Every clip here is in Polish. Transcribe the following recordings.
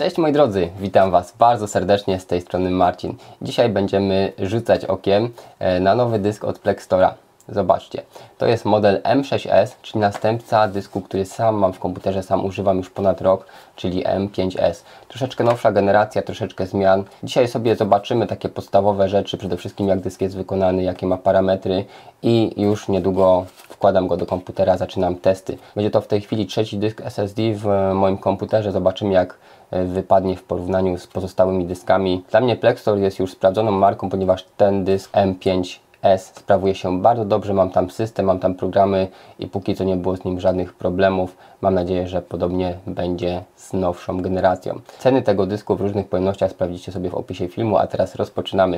Cześć moi drodzy, witam Was bardzo serdecznie, z tej strony Marcin. Dzisiaj będziemy rzucać okiem na nowy dysk od Plextora. Zobaczcie, to jest model M6S, czyli następca dysku, który sam mam w komputerze, sam używam już ponad rok, czyli M5S. Troszeczkę nowsza generacja, troszeczkę zmian. Dzisiaj sobie zobaczymy takie podstawowe rzeczy, przede wszystkim jak dysk jest wykonany, jakie ma parametry i już niedługo wkładam go do komputera, zaczynam testy. Będzie to w tej chwili trzeci dysk SSD w moim komputerze, zobaczymy jak wypadnie w porównaniu z pozostałymi dyskami. Dla mnie Plextor jest już sprawdzoną marką, ponieważ ten dysk M5S sprawuje się bardzo dobrze, mam tam system, mam tam programy i póki co nie było z nim żadnych problemów. Mam nadzieję, że podobnie będzie z nowszą generacją. Ceny tego dysku w różnych pojemnościach sprawdzicie sobie w opisie filmu, a teraz rozpoczynamy.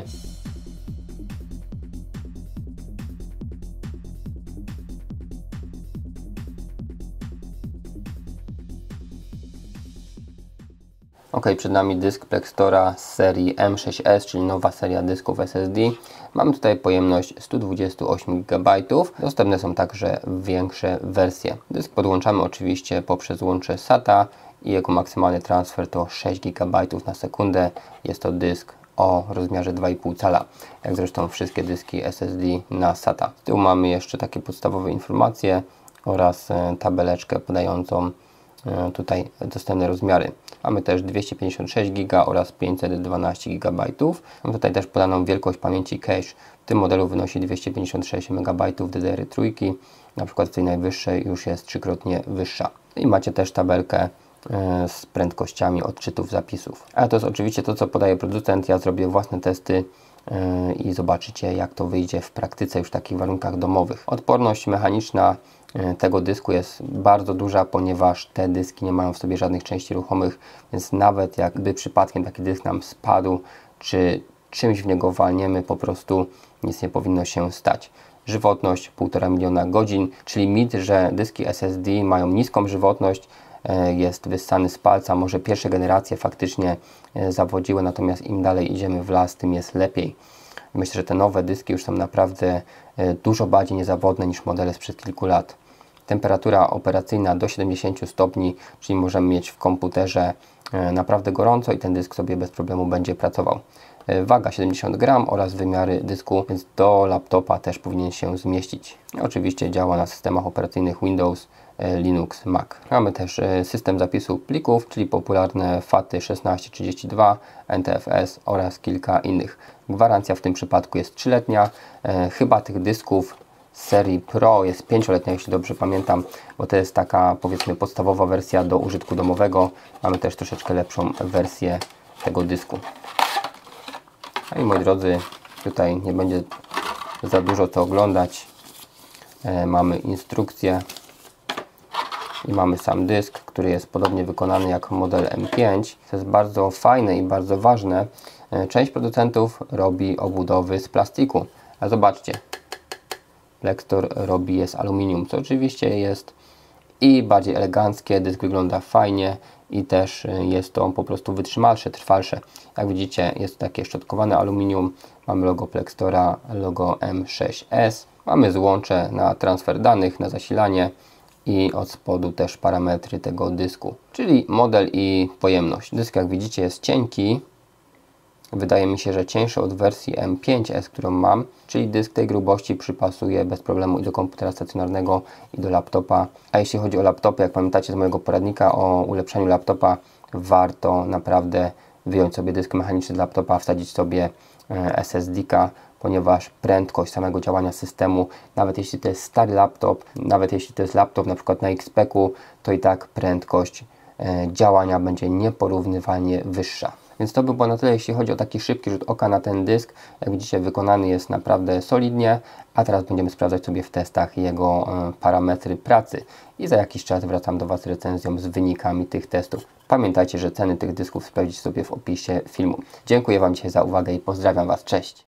Ok, przed nami dysk Plextora z serii M6S, czyli nowa seria dysków SSD. Mamy tutaj pojemność 128 GB. Dostępne są także większe wersje. Dysk podłączamy oczywiście poprzez łącze SATA i jego maksymalny transfer to 6 GB na sekundę. Jest to dysk o rozmiarze 2,5 cala, jak zresztą wszystkie dyski SSD na SATA. Z tyłu mamy jeszcze takie podstawowe informacje oraz tabeleczkę podającą tutaj dostępne rozmiary. Mamy też 256 GB oraz 512 GB. Mam tutaj też podaną wielkość pamięci cache. W tym modelu wynosi 256 MB DDR3. Na przykład w tej najwyższej już jest trzykrotnie wyższa. I macie też tabelkę z prędkościami odczytów zapisów. A to jest oczywiście to, co podaje producent. Ja zrobię własne testy i zobaczycie, jak to wyjdzie w praktyce już w takich warunkach domowych. Odporność mechaniczna tego dysku jest bardzo duża, ponieważ te dyski nie mają w sobie żadnych części ruchomych, więc nawet jakby przypadkiem taki dysk nam spadł, czy czymś w niego walniemy, po prostu nic nie powinno się stać. Żywotność 1,5 miliona godzin, czyli mit, że dyski SSD mają niską żywotność, jest wyssany z palca. Może pierwsze generacje faktycznie zawodziły, natomiast im dalej idziemy w las, tym jest lepiej. Myślę, że te nowe dyski już są naprawdę dużo bardziej niezawodne niż modele sprzed kilku lat. Temperatura operacyjna do 70 stopni, czyli możemy mieć w komputerze naprawdę gorąco i ten dysk sobie bez problemu będzie pracował. Waga 70 gram oraz wymiary dysku, więc do laptopa też powinien się zmieścić. Oczywiście działa na systemach operacyjnych Windows, Linux, Mac. Mamy też system zapisu plików, czyli popularne FAT 1632, NTFS oraz kilka innych. Gwarancja w tym przypadku jest 3-letnia. Chyba tych dysków z serii Pro jest 5-letnia, jeśli dobrze pamiętam, bo to jest taka, powiedzmy, podstawowa wersja do użytku domowego. Mamy też troszeczkę lepszą wersję tego dysku. No i moi drodzy, tutaj nie będzie za dużo co oglądać. Mamy instrukcję i mamy sam dysk, który jest podobnie wykonany jak model M5. To jest bardzo fajne i bardzo ważne. Część producentów robi obudowy z plastiku, a zobaczcie, Plextor robi je z aluminium, co oczywiście jest i bardziej eleganckie, dysk wygląda fajnie i też jest to po prostu wytrzymalsze, trwalsze. Jak widzicie, jest takie szczotkowane aluminium, mamy logo Plextora, logo M6S, mamy złącze na transfer danych, na zasilanie i od spodu też parametry tego dysku, czyli model i pojemność. Dysk, jak widzicie, jest cienki. Wydaje mi się, że cieńszy od wersji M5S, którą mam, czyli dysk tej grubości przypasuje bez problemu i do komputera stacjonarnego, i do laptopa. A jeśli chodzi o laptopy, jak pamiętacie z mojego poradnika o ulepszeniu laptopa, warto naprawdę wyjąć sobie dysk mechaniczny z laptopa, wsadzić sobie SSD-ka, ponieważ prędkość samego działania systemu, nawet jeśli to jest stary laptop, nawet jeśli to jest laptop na przykład na XP-ku, to i tak prędkość działania będzie nieporównywalnie wyższa. Więc to by było na tyle, jeśli chodzi o taki szybki rzut oka na ten dysk. Jak widzicie, wykonany jest naprawdę solidnie, a teraz będziemy sprawdzać sobie w testach jego parametry pracy i za jakiś czas wracam do Was z recenzją z wynikami tych testów. Pamiętajcie, że ceny tych dysków sprawdzić sobie w opisie filmu. Dziękuję Wam dzisiaj za uwagę i pozdrawiam Was, cześć!